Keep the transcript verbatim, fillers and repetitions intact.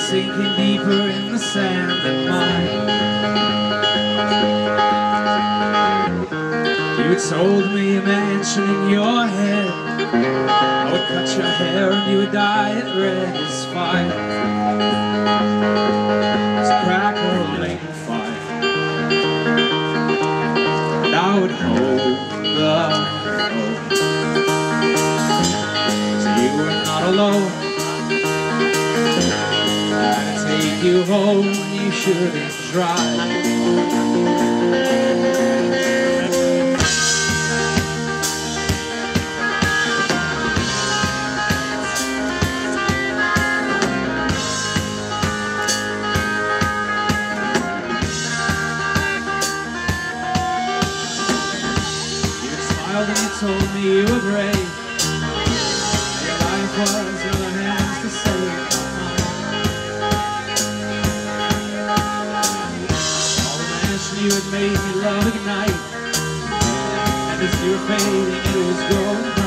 sinking deeper in the sand than mine. You had sold me a mansion in your head. I would cut your hair and you would dye it red as fire, as a crackling fire. And I would hold the phone, so you were not alone. I'd take you home when you shouldn't drive. And you told me you were brave. Your life was in your hands to save. All the mansion you had made me love ignite, and as you were fading it was growing